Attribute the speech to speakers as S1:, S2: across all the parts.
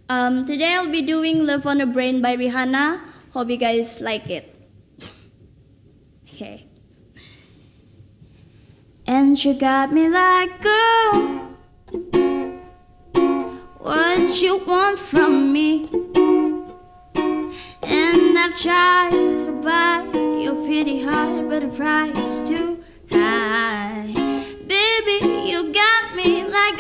S1: Today I'll be doing Love on the Brain by Rihanna. Hope you guys like it. Okay. And you got me like, girl, what you want from me? And I've tried to buy your pretty heart, but the price too high. Baby, you got me like,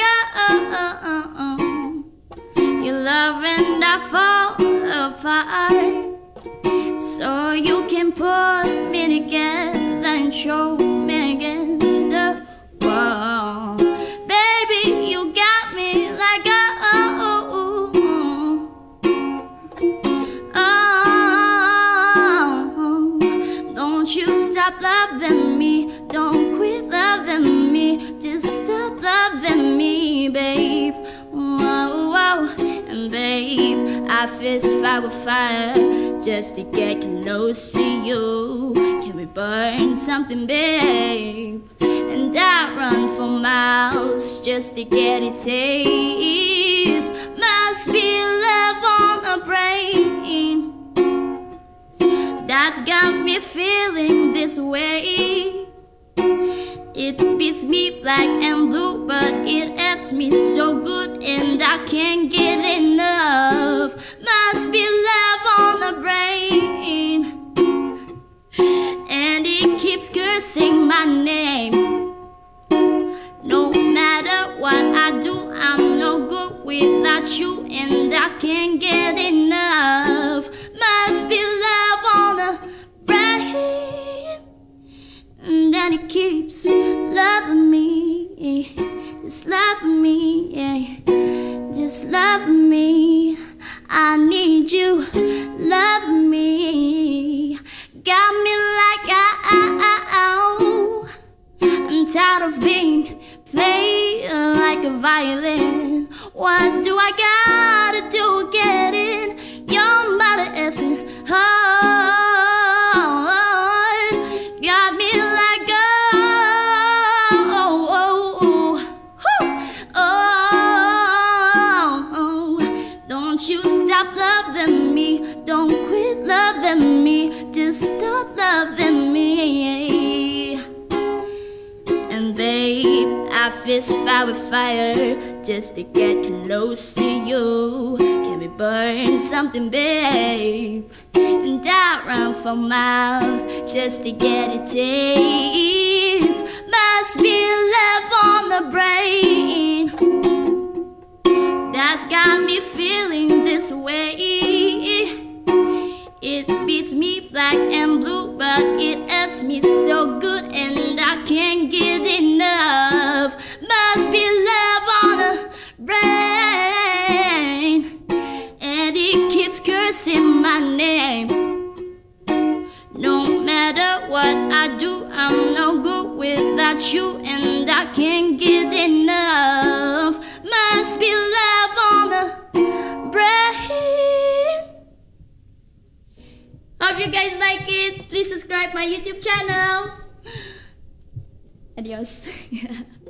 S1: you love and I fall apart. So you can put me together and show me against the wall. Baby, you got me like, don't you stop loving me, don't quit loving me, just stop loving me, babe. Whoa, whoa. And babe, I fist fight with fire just to get close to you. Can we burn something, babe? And I run for miles just to get a taste. Must be love on a brain that's got me feeling this way. It beats me black and blue, but it F's me so good, and I can't get enough. Must be love on the brain, and it keeps cursing my name. No matter what I do, I'm no good without you, and I can't get enough. Must be love on the brain, and then it keeps loving me, just loving me, yeah. Just love me, I need you, love me. Got me like, I'm tired of being played like a violin. What do I gotta do to get in your mother effing heart? Got me like, don't you stop loving me, don't quit loving me, just stop loving me. And babe, I fist fight with fire just to get close to you. Can we burn something, babe? And I run for miles just to get a taste. Must be love on the brain that's got me feeling this way. It beats me black and blue, but it F's me so good, and I can't get enough. Must be love on the brain, and it keeps cursing my name. No matter what I do, I'm no good without you, and I can't get enough. Must be love on the brain. Hope you guys like it. Please subscribe my YouTube channel. Adios.